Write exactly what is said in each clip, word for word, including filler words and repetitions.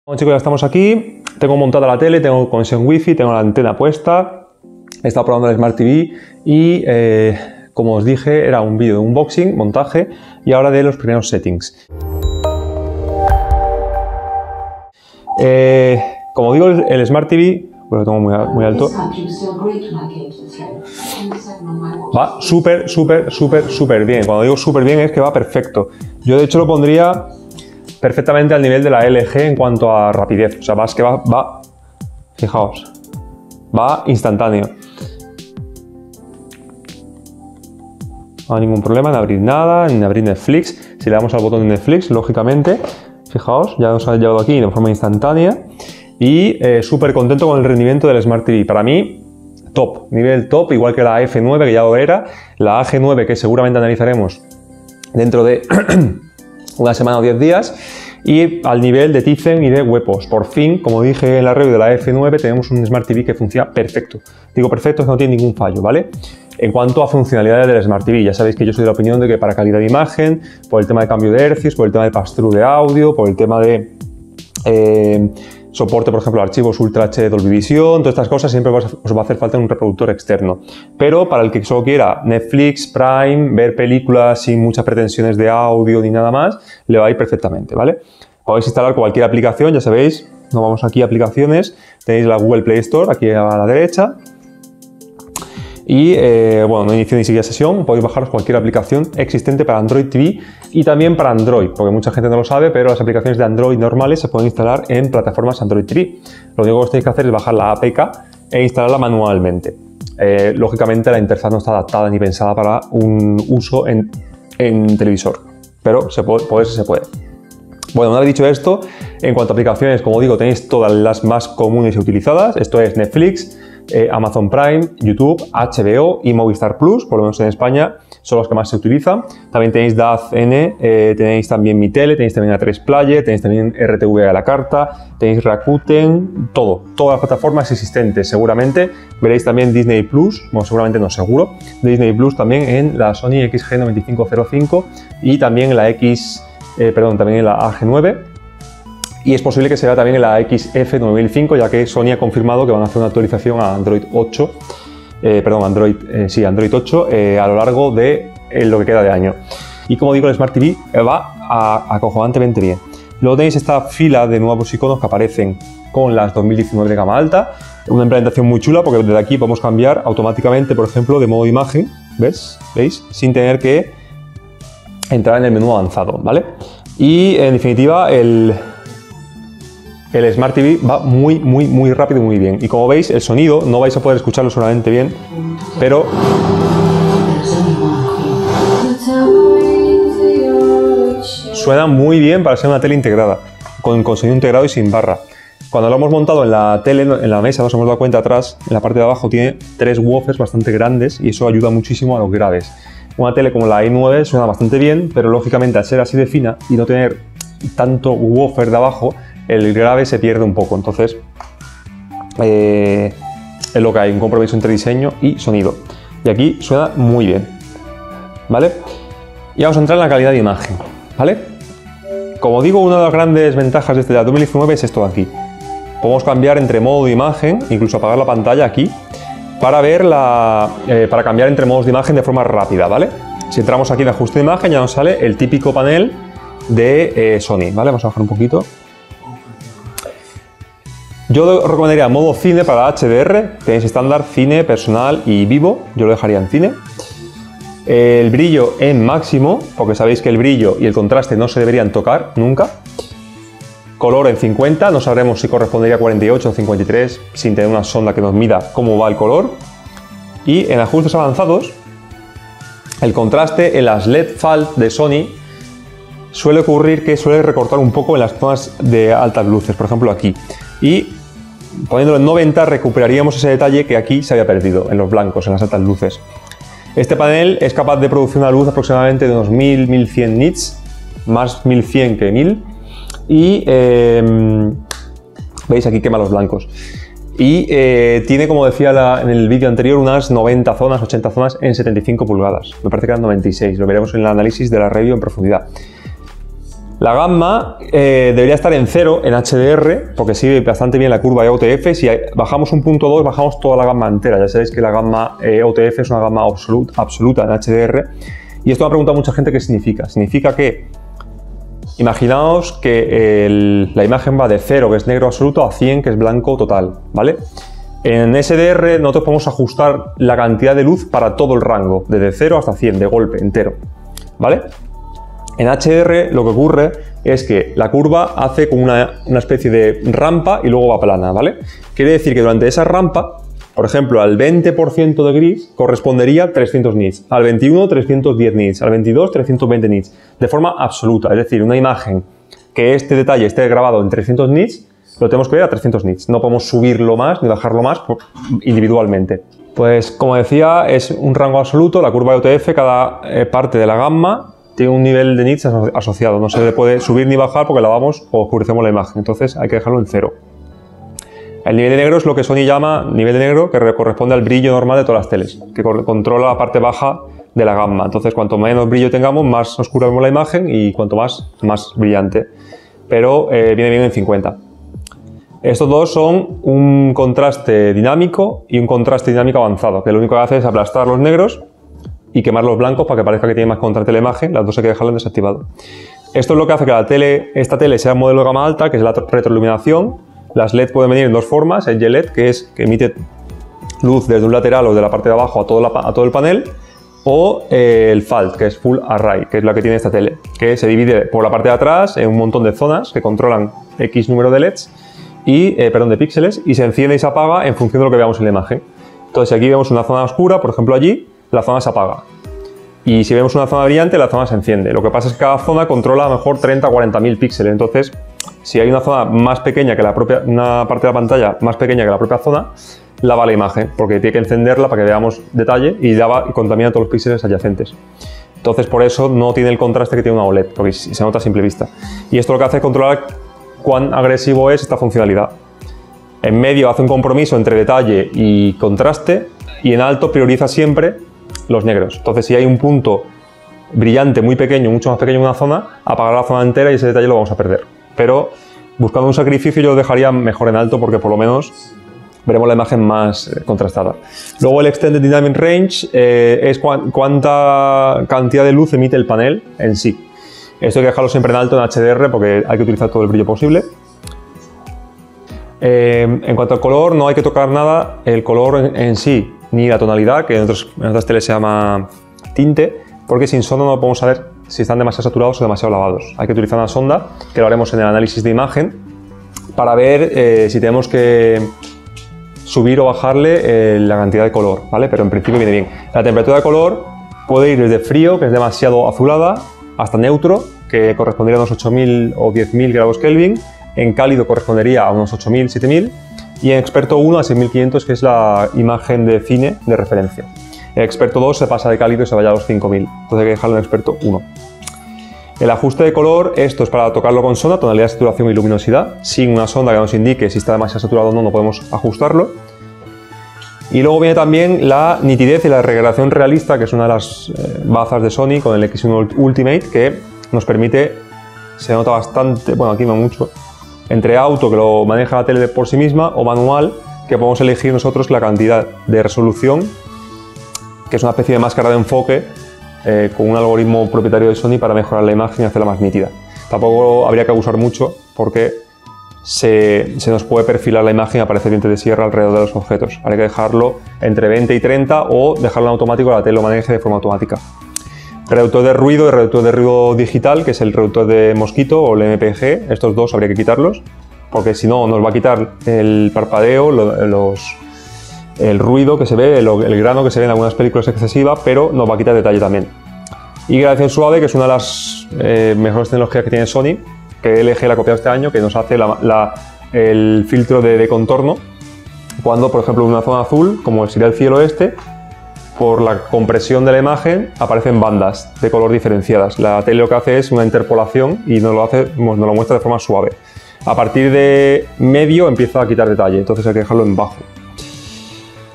Bueno, chicos, ya estamos aquí. Tengo montada la tele, tengo conexión wifi, tengo la antena puesta. He estado probando el Smart T V y, eh, como os dije, era un vídeo de unboxing, montaje y ahora de los primeros settings. Eh, como digo, el, el Smart T V, pues lo tengo muy, muy alto, va súper, súper, súper, súper bien. Cuando digo súper bien es que va perfecto. Yo de hecho lo pondría perfectamente al nivel de la L G en cuanto a rapidez. O sea, va, es que va, va, fijaos, va instantáneo. No hay ningún problema en abrir nada, en abrir Netflix. Si le damos al botón de Netflix, lógicamente, fijaos, ya nos ha llevado aquí de forma instantánea. Y eh, súper contento con el rendimiento del Smart T V. Para mí, top, nivel top, igual que la F nueve, que ya lo era, la A G nueve, que seguramente analizaremos dentro de una semana o diez días, y al nivel de Tizen y de Wepos. Por fin, como dije en la review de la F nueve, tenemos un Smart T V que funciona perfecto. Digo perfecto, es que no tiene ningún fallo, ¿vale? En cuanto a funcionalidades del Smart T V, ya sabéis que yo soy de la opinión de que para calidad de imagen, por el tema de cambio de hercios, por el tema de pass-through de audio, por el tema de eh, soporte, por ejemplo, archivos Ultra H D Dolby Vision, todas estas cosas siempre os va a hacer falta un reproductor externo. Pero para el que solo quiera Netflix, Prime, ver películas sin muchas pretensiones de audio ni nada más, le va a ir perfectamente, ¿vale? Podéis instalar cualquier aplicación, ya sabéis, nos vamos aquí a aplicaciones, tenéis la Google Play Store aquí a la derecha. Y eh, bueno, no inicio ni siquiera sesión, podéis bajaros cualquier aplicación existente para Android T V y también para Android, porque mucha gente no lo sabe, pero las aplicaciones de Android normales se pueden instalar en plataformas Android T V. Lo único que os tenéis que hacer es bajar la A P K e instalarla manualmente. Eh, lógicamente la interfaz no está adaptada ni pensada para un uso en, en televisor, pero se puede, poderse se puede. Bueno, una vez dicho esto, en cuanto a aplicaciones, como digo, tenéis todas las más comunes y utilizadas. Esto es Netflix, eh, Amazon Prime, YouTube, H B O y Movistar Plus, por lo menos en España, son los que más se utilizan. También tenéis D A Z N, eh, tenéis también Mi Tele, tenéis también A tres Player, tenéis también R T V a la carta, tenéis Rakuten, todo, todas las plataformas existentes. Seguramente veréis también Disney Plus, bueno, seguramente no, seguro, Disney Plus también en la Sony X G noventa y cinco cero cinco y también en la X, eh, perdón, también en la A G nueve. Y es posible que sea también en la X F nueve mil cinco, ya que Sony ha confirmado que van a hacer una actualización a Android ocho, eh, perdón, Android, eh, sí, Android ocho eh, a lo largo de eh, lo que queda de año. Y como digo, el Smart T V va a, acojonantemente bien. Luego tenéis esta fila de nuevos iconos que aparecen con las dos mil diecinueve de gama alta, una implementación muy chula porque desde aquí podemos cambiar automáticamente, por ejemplo, de modo de imagen, ¿ves? ¿Veis? Sin tener que entrar en el menú avanzado, ¿vale? Y en definitiva, el... El Smart T V va muy, muy, muy rápido y muy bien. Y como veis, el sonido no vais a poder escucharlo solamente bien, pero suena muy bien para ser una tele integrada, con, con sonido integrado y sin barra. Cuando lo hemos montado en la tele, en la mesa, nos hemos dado cuenta atrás, en la parte de abajo tiene tres woofers bastante grandes y eso ayuda muchísimo a los graves. Una tele como la i nueve suena bastante bien, pero lógicamente al ser así de fina y no tener tanto woofer de abajo, el grave se pierde un poco. Entonces eh, es lo que hay, un compromiso entre diseño y sonido. Y aquí suena muy bien, ¿vale? Y vamos a entrar en la calidad de imagen, ¿vale? Como digo, una de las grandes ventajas de este dos mil diecinueve es esto de aquí. Podemos cambiar entre modo de imagen, incluso apagar la pantalla aquí, para ver la, eh, para cambiar entre modos de imagen de forma rápida, ¿vale? Si entramos aquí en ajuste de imagen ya nos sale el típico panel de eh, Sony, ¿vale? Vamos a bajar un poquito. Yo recomendaría modo cine para H D R, tenéis estándar, cine, personal y vivo, yo lo dejaría en cine. El brillo en máximo, porque sabéis que el brillo y el contraste no se deberían tocar nunca. Color en cincuenta, no sabremos si correspondería a cuarenta y ocho o cincuenta y tres sin tener una sonda que nos mida cómo va el color. Y en ajustes avanzados, el contraste en las L E D F A L de Sony suele ocurrir que suele recortar un poco en las zonas de altas luces, por ejemplo aquí. Y poniéndolo en noventa recuperaríamos ese detalle que aquí se había perdido, en los blancos, en las altas luces. Este panel es capaz de producir una luz aproximadamente de unos mil a mil cien nits, más mil cien que mil. Y eh, veis aquí quema los blancos. Y eh, tiene, como decía la, en el vídeo anterior, unas noventa zonas, ochenta zonas en setenta y cinco pulgadas. Me parece que eran noventa y seis, lo veremos en el análisis de la review en profundidad. La gamma eh, debería estar en cero en H D R, porque sigue bastante bien la curva E O T F. Si bajamos un punto dos, bajamos toda la gamma entera. Ya sabéis que la gamma E O T F es una gamma absoluta, absoluta en H D R. Y esto me ha preguntado mucha gente qué significa. Significa que, imaginaos que el, la imagen va de cero, que es negro absoluto, a cien, que es blanco total, ¿vale? En S D R nosotros podemos ajustar la cantidad de luz para todo el rango, desde cero hasta cien, de golpe, entero, ¿vale? En H D R lo que ocurre es que la curva hace como una, una especie de rampa y luego va plana, ¿vale? Quiere decir que durante esa rampa, por ejemplo, al veinte por ciento de gris correspondería trescientos nits, al veintiuno trescientos diez nits, al veintidós trescientos veinte nits, de forma absoluta. Es decir, una imagen que este detalle esté grabado en trescientos nits, lo tenemos que ver a trescientos nits. No podemos subirlo más ni bajarlo más individualmente. Pues como decía, es un rango absoluto, la curva E O T F, cada eh, parte de la gamma tiene un nivel de nits asociado, no se le puede subir ni bajar porque lavamos o oscurecemos la imagen, entonces hay que dejarlo en cero. El nivel de negro es lo que Sony llama nivel de negro, que corresponde al brillo normal de todas las teles, que controla la parte baja de la gamma. Entonces, cuanto menos brillo tengamos, más oscura vemos la imagen y cuanto más, más brillante. Pero eh, viene bien en cincuenta. Estos dos son un contraste dinámico y un contraste dinámico avanzado, que lo único que hace es aplastar los negros y quemar los blancos para que parezca que tiene más contraste la imagen. Las dos hay que dejarlo en desactivado. Esto es lo que hace que la tele, esta tele sea un modelo de gama alta, que es la retroiluminación. Las L E D pueden venir en dos formas: el L E D, que es que emite luz desde un lateral o de la parte de abajo a todo, la, a todo el panel, o eh, el F A L T, que es Full Array, que es la que tiene esta tele, que se divide por la parte de atrás en un montón de zonas que controlan X número de L E Ds y, eh, perdón, de píxeles, y se enciende y se apaga en función de lo que veamos en la imagen. Entonces, si aquí vemos una zona oscura, por ejemplo allí, la zona se apaga. Y si vemos una zona brillante, la zona se enciende. Lo que pasa es que cada zona controla a lo mejor treinta o cuarenta mil píxeles. Entonces, si hay una zona más pequeña que la propia, una parte de la pantalla más pequeña que la propia zona, lava la imagen, porque tiene que encenderla para que veamos detalle y lava y contamina todos los píxeles adyacentes. Entonces, por eso no tiene el contraste que tiene una O L E D, porque se nota a simple vista. Y esto lo que hace es controlar cuán agresivo es esta funcionalidad. En medio hace un compromiso entre detalle y contraste, y en alto prioriza siempre los negros. Entonces, si hay un punto brillante muy pequeño, mucho más pequeño en una zona, apagar la zona entera y ese detalle lo vamos a perder. Pero buscando un sacrificio yo lo dejaría mejor en alto, porque por lo menos veremos la imagen más eh, contrastada. Luego el Extended Dynamic Range eh, es cu cuánta cantidad de luz emite el panel en sí. Esto hay que dejarlo siempre en alto en H D R porque hay que utilizar todo el brillo posible. Eh, en cuanto al color, no hay que tocar nada, el color en, en sí, ni la tonalidad, que en, otros, en otras teles se llama tinte, porque sin sonda no podemos saber si están demasiado saturados o demasiado lavados. Hay que utilizar una sonda, que lo haremos en el análisis de imagen, para ver eh, si tenemos que subir o bajarle eh, la cantidad de color, ¿vale? Pero en principio viene bien. La temperatura de color puede ir desde frío, que es demasiado azulada, hasta neutro, que correspondería a unos ocho mil o diez mil grados Kelvin. En cálido correspondería a unos ocho mil, siete mil. Y en experto uno a seis mil quinientos, que es la imagen de cine de referencia. El experto dos se pasa de cálido y se vaya a los cinco mil. Entonces hay que dejarlo en experto uno. El ajuste de color, esto es para tocarlo con sonda, tonalidad, saturación y luminosidad. Sin una sonda que nos indique si está demasiado saturado o no, no podemos ajustarlo. Y luego viene también la nitidez y la regradación realista, que es una de las eh, bazas de Sony con el X uno Ultimate, que nos permite, se nota bastante, bueno, aquí no mucho, entre auto, que lo maneja la tele por sí misma, o manual, que podemos elegir nosotros la cantidad de resolución, que es una especie de máscara de enfoque eh, con un algoritmo propietario de Sony para mejorar la imagen y hacerla más nítida. Tampoco habría que abusar mucho porque se, se nos puede perfilar la imagen y aparecer dientes de sierra alrededor de los objetos. Hay que dejarlo entre veinte y treinta o dejarlo en automático, la tele lo maneje de forma automática. Reductor de ruido y reductor de ruido digital, que es el reductor de mosquito o el M P G. Estos dos habría que quitarlos, porque si no nos va a quitar el parpadeo, los, el ruido que se ve, el, el grano que se ve en algunas películas excesiva, pero nos va a quitar detalle también. Y gradación suave, que es una de las eh, mejores tecnologías que tiene Sony, que L G la ha copiado este año, que nos hace la, la, el filtro de, de contorno cuando, por ejemplo, en una zona azul, como sería el cielo este, por la compresión de la imagen aparecen bandas de color diferenciadas. La tele lo que hace es una interpolación y nos lo, hace, nos lo muestra de forma suave. A partir de medio empieza a quitar detalle, entonces hay que dejarlo en bajo.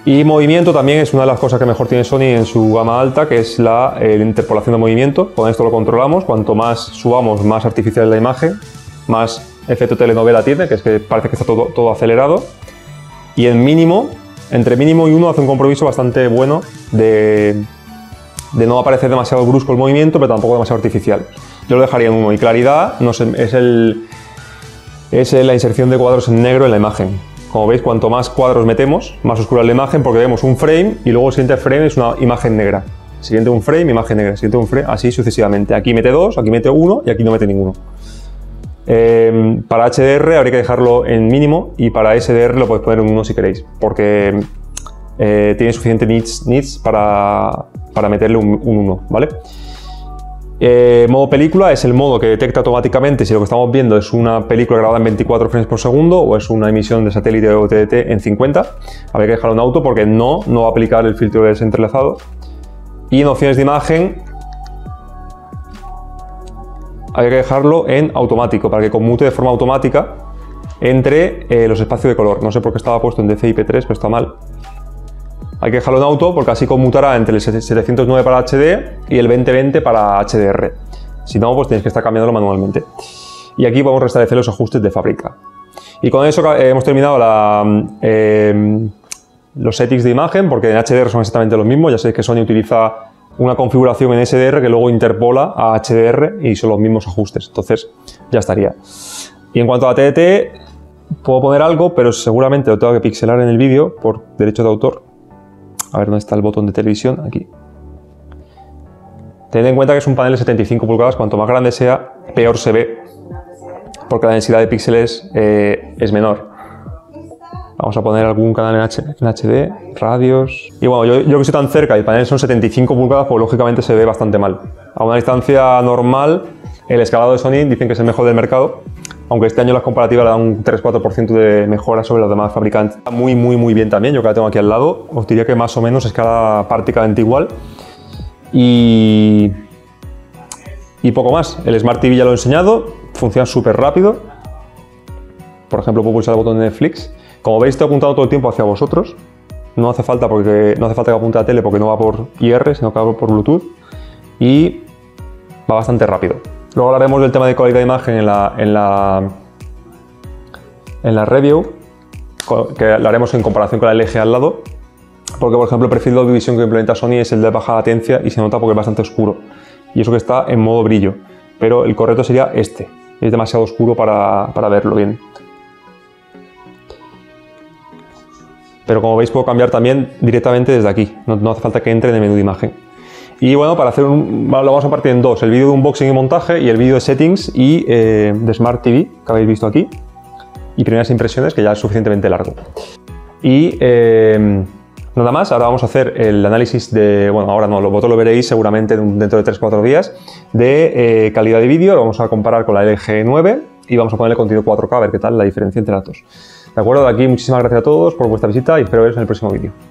Y movimiento también es una de las cosas que mejor tiene Sony en su gama alta, que es la, eh, la interpolación de movimiento. Con esto lo controlamos. Cuanto más subamos, más artificial es la imagen, más efecto telenovela tiene, que es que parece que está todo, todo acelerado. Y en mínimo, entre mínimo y uno, hace un compromiso bastante bueno de, de no aparecer demasiado brusco el movimiento, pero tampoco demasiado artificial. Yo lo dejaría en uno. Y claridad no sé, es, el, es la inserción de cuadros en negro en la imagen. Como veis, cuanto más cuadros metemos, más oscura es la imagen, porque vemos un frame y luego el siguiente frame es una imagen negra. Siguiente un frame, imagen negra. Siguiente un frame, así sucesivamente. Aquí mete dos, aquí mete uno y aquí no mete ninguno. Eh, para H D R habría que dejarlo en mínimo y para S D R lo podéis poner en uno si queréis, porque eh, tiene suficiente nits, nits para, para meterle un uno, ¿vale? Eh, modo película es el modo que detecta automáticamente si lo que estamos viendo es una película grabada en veinticuatro frames por segundo o es una emisión de satélite o T D T en cincuenta. Habría que dejarlo en auto porque no, no va a aplicar el filtro de desentrelazado. Y en opciones de imagen hay que dejarlo en automático para que conmute de forma automática entre eh, los espacios de color. No sé por qué estaba puesto en D C I P tres, pero está mal. Hay que dejarlo en auto porque así conmutará entre el setecientos nueve para H D y el veinte veinte para H D R. Si no, pues tienes que estar cambiándolo manualmente. Y aquí podemos restablecer los ajustes de fábrica. Y con eso eh, hemos terminado la, eh, los settings de imagen, porque en H D R son exactamente los mismos. Ya sabéis que Sony utiliza una configuración en S D R que luego interpola a H D R y son los mismos ajustes. Entonces ya estaría. Y en cuanto a T D T, puedo poner algo, pero seguramente lo tengo que pixelar en el vídeo por derecho de autor. A ver dónde está el botón de televisión, aquí. Tened en cuenta que es un panel de setenta y cinco pulgadas, cuanto más grande sea, peor se ve, porque la densidad de píxeles eh, es menor. Vamos a poner algún canal en, H en H D, radios... Y bueno, yo, yo que estoy tan cerca y el panel son setenta y cinco pulgadas, pues lógicamente se ve bastante mal. A una distancia normal, el escalado de Sony dicen que es el mejor del mercado, aunque este año las comparativas le dan un tres cuatro por ciento de mejora sobre los demás fabricantes. Está muy, muy, muy bien también, yo que la tengo aquí al lado, os diría que más o menos escala prácticamente igual. Y, y poco más, el Smart T V ya lo he enseñado, funciona súper rápido. Por ejemplo, puedo pulsar el botón de Netflix. Como veis, estoy apuntando todo el tiempo hacia vosotros. No hace falta, porque, no hace falta que apunte a la tele porque no va por I R, sino que va por Bluetooth. Y va bastante rápido. Luego hablaremos del tema de calidad de imagen en la, en la, en la review, que lo haremos en comparación con la L G al lado, porque por ejemplo el perfil de audiovisión que implementa Sony es el de baja latencia y se nota porque es bastante oscuro, y eso que está en modo brillo, pero el correcto sería este, es demasiado oscuro para, para verlo bien. Pero como veis puedo cambiar también directamente desde aquí, no, no hace falta que entre en el menú de imagen. Y bueno, para hacer un, lo vamos a partir en dos, el vídeo de unboxing y montaje y el vídeo de settings y eh, de Smart T V que habéis visto aquí y primeras impresiones, que ya es suficientemente largo. Y eh, nada más, ahora vamos a hacer el análisis de, bueno, ahora no, vosotros lo veréis seguramente dentro de tres cuatro días, de eh, calidad de vídeo. Lo vamos a comparar con la L G nueve y vamos a ponerle contenido cuatro K, a ver qué tal la diferencia entre datos. De acuerdo, de aquí muchísimas gracias a todos por vuestra visita y espero veros en el próximo vídeo.